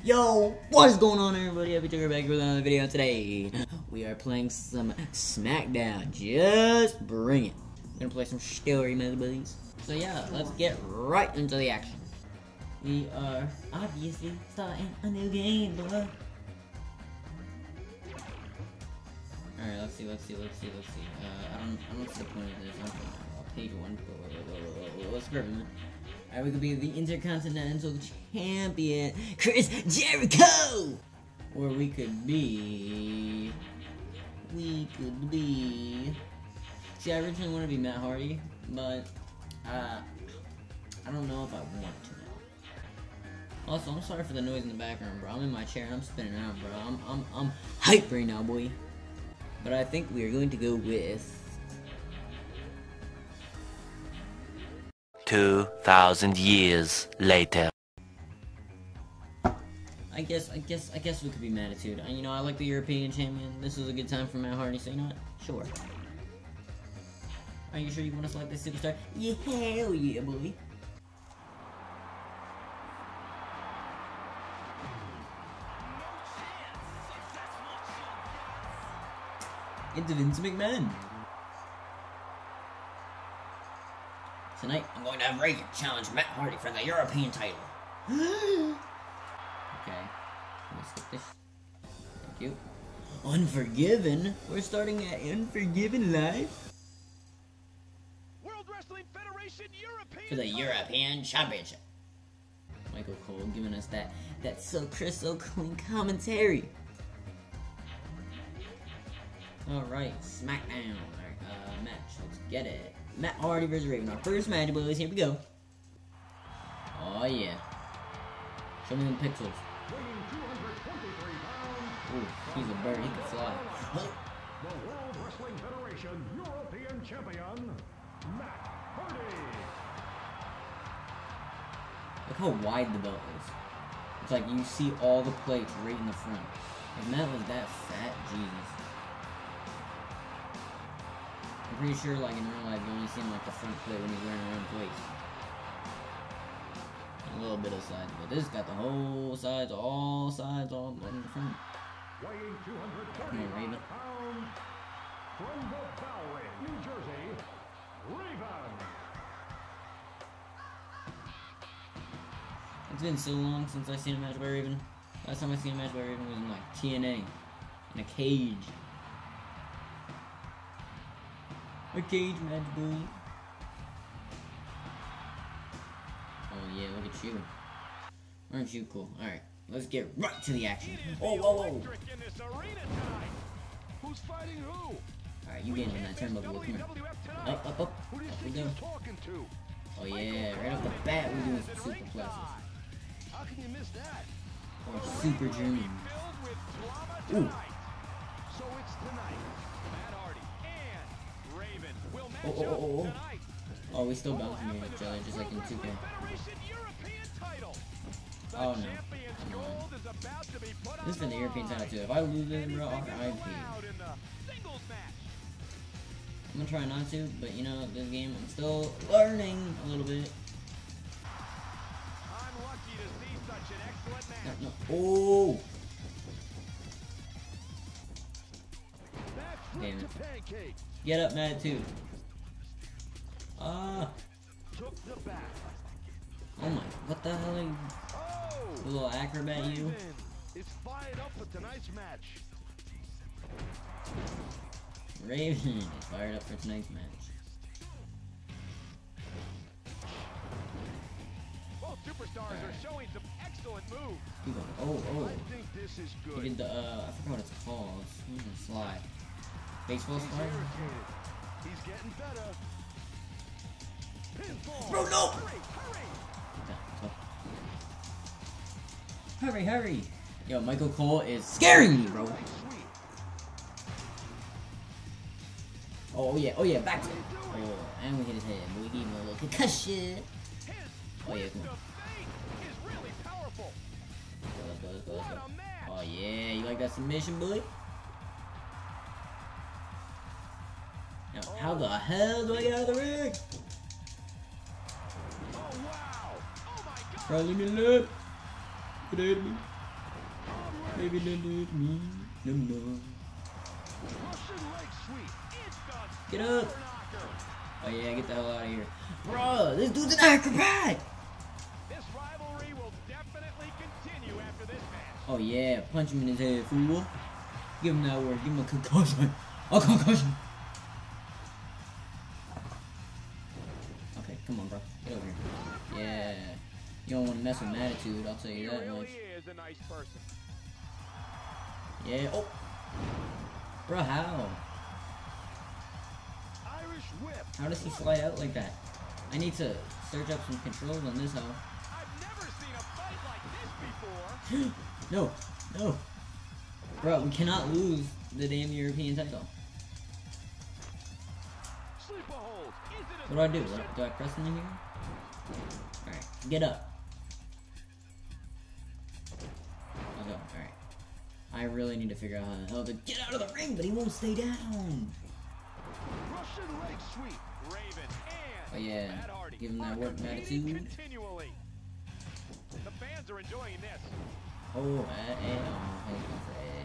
Yo, what is going on, everybody? Happy to back with another video today. We are playing some SmackDown. Just bring it. We're gonna play some story mode, buddies. So yeah, let's get right into the action. We are obviously starting a new game, boy. Alright, let's see. I don't see the point of this. Page one. Let's grab him. Alright, we could be the Intercontinental Champion, Chris Jericho! Or we could be... See, I originally wanted to be Matt Hardy, but, I don't know if I want to now. Also, I'm sorry for the noise in the background, bro. I'm in my chair and I'm spinning around, bro. I'm hyped right now, boy. But I think we are going to go with... 2,000 years later. I guess we could be Mattitude. You know, I like the European champion. This is a good time for Matt Hardy, so you know what? Sure. Are you sure you want to select this superstar? Yeah, hell yeah, boy. It's Vince McMahon. Tonight, I'm going to have Reagan challenge Matt Hardy for the European title. Okay. Let me skip this. Thank you. Unforgiven? We're starting at Unforgiven Live? World Wrestling Federation European For the European Championship. Michael Cole giving us that so crystal clean commentary. Alright, SmackDown. Alright, match. Let's get it. Matt Hardy vs. Raven. Our first match, boys. Here we go. Oh, yeah. Show me them pixels. Ooh, he's a bird. He can fly. The World Wrestling Federation European Champion, Matt Hardy. Look how wide the belt is. It's like you see all the plates right in the front. If Matt was that fat, Jesus. I'm pretty sure, like, in real life, you only see him, like, the front plate when he's wearing around plates. A little bit of sides, but this got the whole sides, all in the front. Weighing 230 Come on, Raven. pounds, from the Bowery, New Jersey, Raven. It's been so long since I've seen a match by Raven. Last time I seen a match by Raven was in, like, TNA. In a cage. A cage match, boy. Oh yeah, look at you. Aren't you cool? Alright, let's get right to the action. Oh, whoa, whoa. Who's fighting who? Alright, you getting in that turnbuckle. Come here. Up. Who do you Up we think go. you're talking to? Oh yeah, right off the bat we're doing some superplexes. How can you miss that? Or super German. Filled with drama Ooh. tonight. So it's tonight. Matt Hardy and Raven will match up tonight. Oh, we still bouncing each other just like in 2K. Federation European title. The Oh no. champion's gold is about to be put This is for on the the European line. title too. If I lose this, bro, I'll RIP. Out in the singles match. I'm gonna try not to, but you know, this game I'm still learning a little bit. I'm lucky to see such an excellent match. No. Oh! That's Damn it. to pancake. Get up, Matt, too. Took the back. Oh my, what the hell are you? Oh! A little acrobat, you? Raven is fired up for tonight's match. Raven is fired up for tonight's match. Both superstars are showing some excellent moves. Keep going. Oh. I think this is He good. did the, I forgot what it's called. Slide. Baseball He's slide? irritated. He's getting better. Pinfall. Bro, no! Hurry. Hurry! Yo, Michael Cole is scaring me, bro. Sweet. Oh yeah, back to it. Oh, and we hit his head. We gave him a little concussion. Oh yeah, come on. The fake is really powerful. Let's go. What a match. Oh yeah, you like that submission, boy? Now, how the hell do I get out of the ring? Oh wow. Oh my god. Bro, leave me alone. Get out of me. Baby, don't leave me no more. Russian leg sweep. It's the Get up. knocker. Oh yeah, get the hell out of here. Bro, this dude's an acrobat! This rivalry will definitely continue after this match. Oh yeah, punch him in his head, fool. Give him that word, give him a concussion. A concussion! Okay, come on, bro. Get over here. Yeah. You don't want to mess with my attitude, I'll tell He you that really much. is a nice person. Yeah, oh! Bro, how? Irish whip. How does he fly out like that? I need to search up some controls on this hoe. I've never seen a fight like this before. No, no. Bro, we cannot lose the damn European title. Sleeper hold. Is it a What do I do? Do I press something here? Alright, get up. I'll go, alright. I really need to figure out how the hell to get out of the ring, but he won't stay down. Russian leg sweep. Raven and Oh yeah, Matt Hardy give him that are work competing attitude. continually. The fans are enjoying this. Oh, hey, go for A.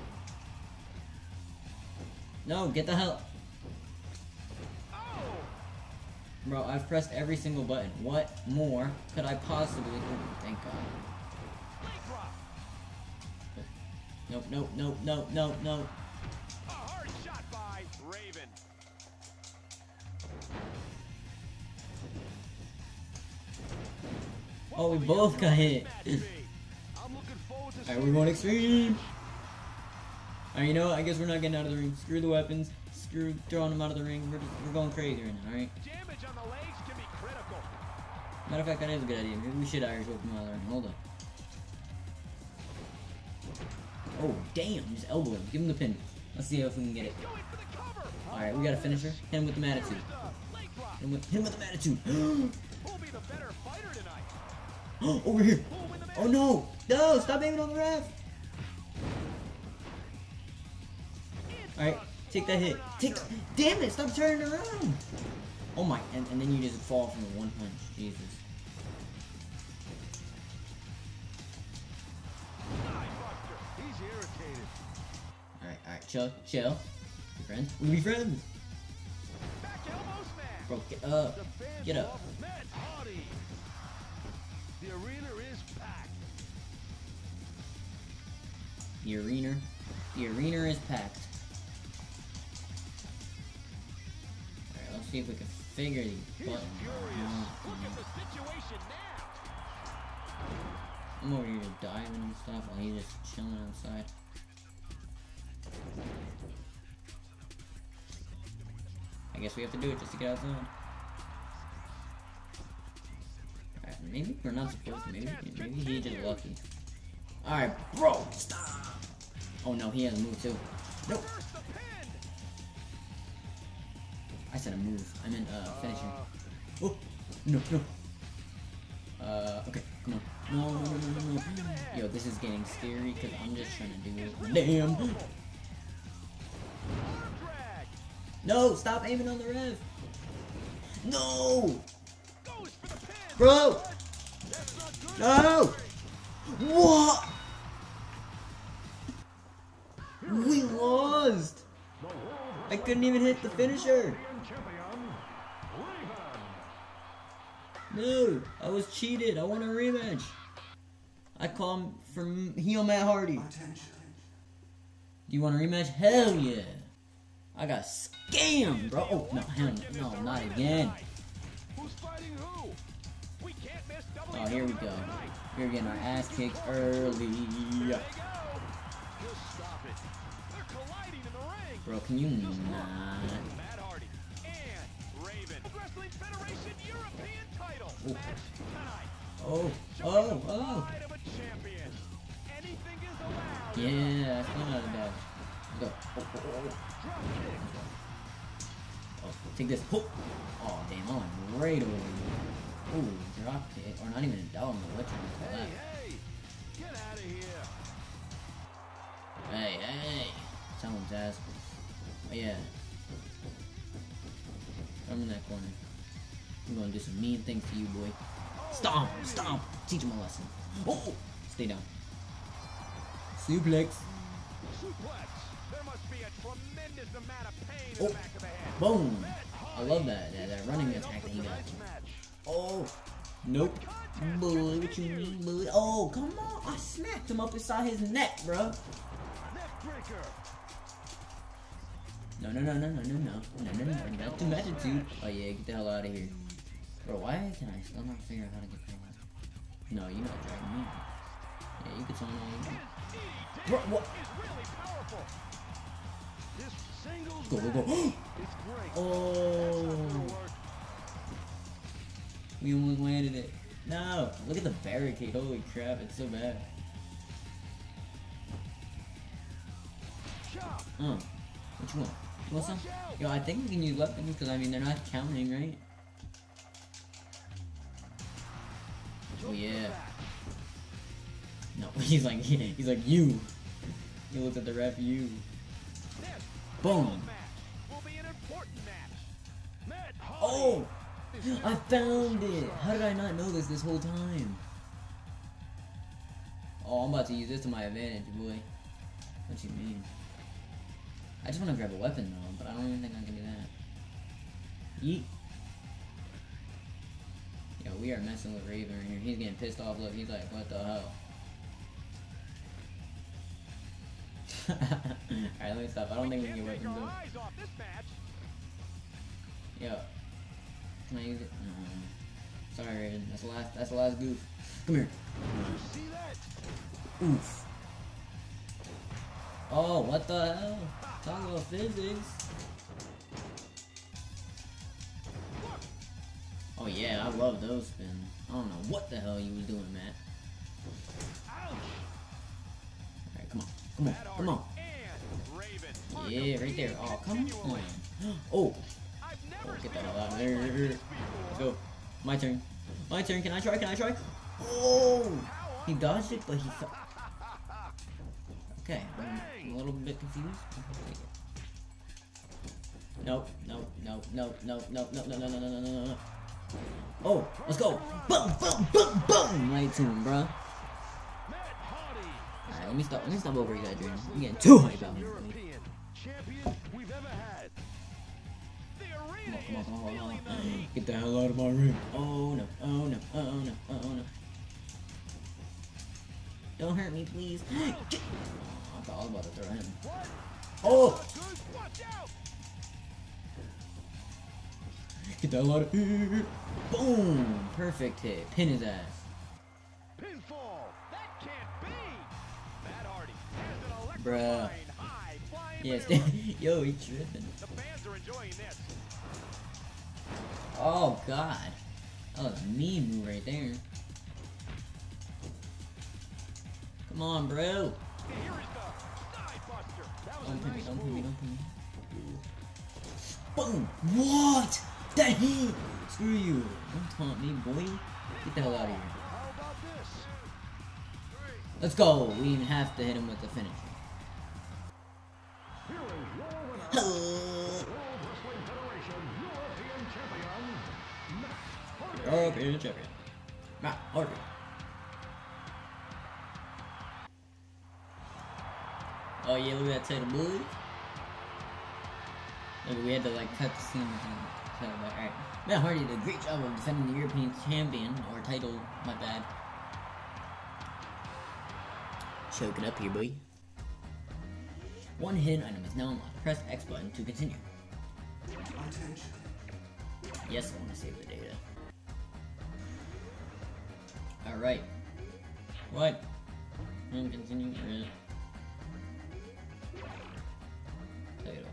No, get the hell. Oh! Bro, I've pressed every single button. What more could I possibly do? Thank God. Leg drop. Nope, nope, nope, nope, nope, nope. A hard shot by Raven. Oh, we both got hit. I'm looking forward to Alright, we're going extreme. Alright, you know what? I guess we're not getting out of the ring. Screw the weapons. Screw throwing them out of the ring. We're going crazy right now, alright? damage on the legs can be critical. Matter of fact, that is a good idea. Maybe we should Irish whip him out of the ring. Hold on. Oh, damn. Just elbow him. Give him the pin. Let's see if we can get it. Going for the cover. Alright, we got a finisher. Hit him with the attitude. Leg drop. Hit him with the attitude. Who'll be the better fighter tonight? Over here. Who'll win the match? Oh no! No! Stop aiming on the ref! Alright, take that hit. Damn it! Stop turning around! Oh my, and then you just fall from the one punch. Jesus. He's irritated. Alright, chill. Be friends. We be friends! Back elbow smash. Bro, get up. The fans Get up. love Matt Hardy. The arena is packed. The arena is packed. Alright, let's see if we can figure these He's buttons furious. out. Look at the situation now. I'm over here diving and stuff while he's just chilling outside. I guess we have to do it just to get outside. Alright, maybe we're not supposed to. Maybe he's just lucky. Alright, bro, stop! Oh no, he has a move too. Nope. First the pin. I said a move. I meant finishing. Oh, no. Okay, come on. No. Yo, this is getting scary because I'm just trying to do it. Damn! Arm drag. No, stop aiming on the ref! No! Goes for the pin. Bro! That's not good. No! What? We lost! I couldn't even hit the finisher! No, I was cheated. I want a rematch. I call him from heel Matt Hardy. Do you want a rematch? Hell yeah! I got scammed, bro. Oh no, hell no, not again. Who's fighting who? We can't miss double. Oh, here we go. We're getting our ass kicked early. There you go. Just stop it. They're colliding in the ring. Bro, can you not? Matt Hardy and Raven. Wrestling Federation European title Oh. match tonight. Oh, Showing the oh. pride of a champion. Anything is allowed. Yeah, that's not bad. Go. Oh. Drop kick. Oh, take this. Oh, damn, I went right over you. Ooh, drop kick. Or not even a dog, what you call that? Hey, get out of here. Hey. Someone's ass. Oh, yeah. I'm in that corner. I'm gonna do some mean things to you, boy. Stomp! Teach him a lesson. Oh! Stay down. Suplex. Suplex. There must be a tremendous amount of pain in Oh. the back of the head. Boom. I love that running attack that he got. Oh. Nope. Bully, what you mean, bully? Oh, come on. I smacked him up inside his neck, bro. Neck breaker. No. Not too much, dude. Oh, yeah, get the hell out of here. Bro, why can I still not figure out how to get that? No, you're not dragging me. Yeah, you can tell me all you want. Bro, what? Is really powerful. This singles Go. is great. Oh. We almost landed it. No, look at the barricade. Holy crap, it's so bad. What you want? You want some? Yo, I think we can use weapons because I mean they're not counting, right? Oh yeah. No, he's like you. He looked at the ref. You. Boom. Will be an important match. Matt Hardy. Oh, I found it. How did I not know this whole time? Oh, I'm about to use this to my advantage, boy. What you mean? I just want to grab a weapon though, but I don't even think I can do that. Yeet. Yo, we are messing with Raven right here. He's getting pissed off. Look, he's like, what the hell? Alright, let me stop. I don't think we can get weapons though. Eyes off this match. Yo. Can I use it? No. Sorry, Raven. That's the last goof. Come here. See that? Oof. Oh, what the hell? Talk about physics. Oh yeah, I love those spins. I don't know what the hell you was doing, Matt. Alright, come on. And Raven. Yeah, right there. Oh, come on. Oh. Oh, get that hell out of there. Let's go. My turn. Can I try? Oh! He dodged it, but he fell. Okay, I'm a little bit confused. Nope. No. Oh, let's go. Boom. Right to him, bro. Alright, let me stop over you guys, Dream. I'm getting too hyped out here. European champion we've ever had. The arena Come on. is feeling the heat. Get the hell out of my ring. Oh no. Don't hurt me, please. I thought I was about to throw him. Oh! Good, watch out. Get the hell out of here. Boom! Perfect hit. Pin his ass. Pinfall. That can't be. Matt Hardy has an Bruh. electrifying high flying Yes. maneuver. Yo, he tripping. The fans are enjoying this. Oh, God. That was a mean move right there. Come on, bro. And here is the Thigh Buster. That was a nice Don't move. pin me. Boom! What? Dang! Screw you. Don't taunt me, boy. Get the hell out of here. How about this? Let's go. We didn't have to hit him with the finish. European champion. Matt Hardy. Oh yeah, look at that title, boy. Look, we had to like cut the scene and cut it back. Alright. Matt Hardy did a great job of defending the European champion, or title, my bad. Choking up here, boy. One hidden item is now unlocked. Press X button to continue. Yes, I want to save the data. Alright. What? I'm continuing. Title.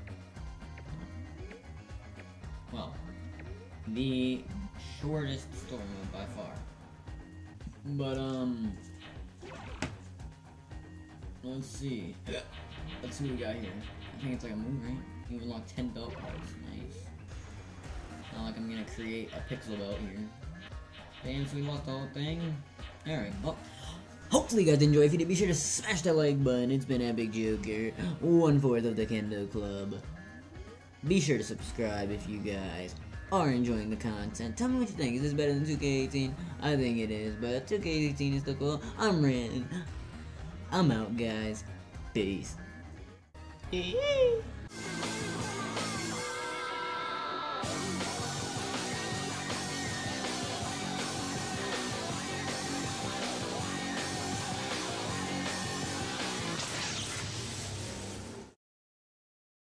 Well, the shortest story mode by far. But, let's see. Let's see what we got here. I think it's like a move, right? You unlock 10 belt parts. Nice. Not like I'm gonna create a pixel belt here. Damn, so we lost the whole thing. Alright, well, hopefully you guys enjoyed. If you did, be sure to smash that like button. It's been Epic Joker, 1/4 of the Kendo Club. Be sure to subscribe if you guys are enjoying the content. Tell me what you think. Is this better than 2K18? I think it is, but 2K18 is still cool. I'm Ren. I'm out, guys. Peace.